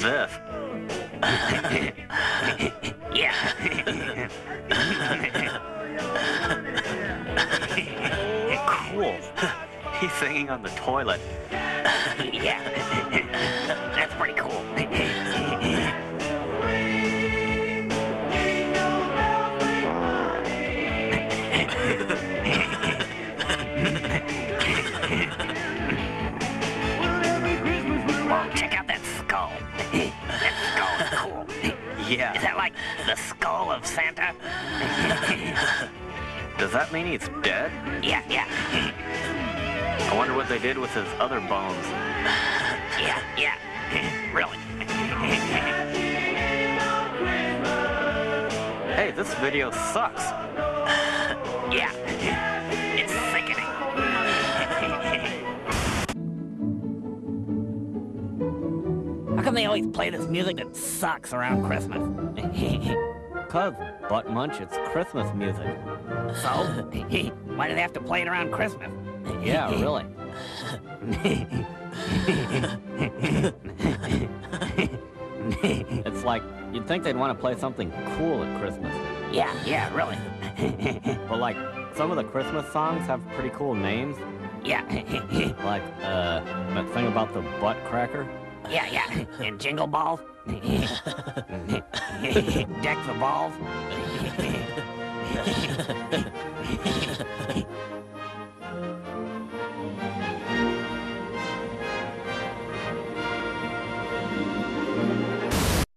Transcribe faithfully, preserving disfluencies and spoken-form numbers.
this? Yeah. Cool. He's singing on the toilet. Yeah. That's pretty cool. Whoa, check out that skull. That skull is cool. Yeah. Is that like the skull of Santa? Does that mean he's dead? Yeah, yeah. I wonder what they did with his other bones. Yeah, yeah. Really. Hey, this video sucks. Yeah. It's sickening. How come they always play this music that sucks around Christmas? Cause, butt munch, it's Christmas music. So? Why do they have to play it around Christmas? Yeah, really. It's like, you'd think they'd want to play something cool at Christmas. Yeah, yeah, really. But like, some of the Christmas songs have pretty cool names. Yeah. Like, uh, that thing about the butt cracker. Yeah, yeah. And Jingle Balls. Deck the balls.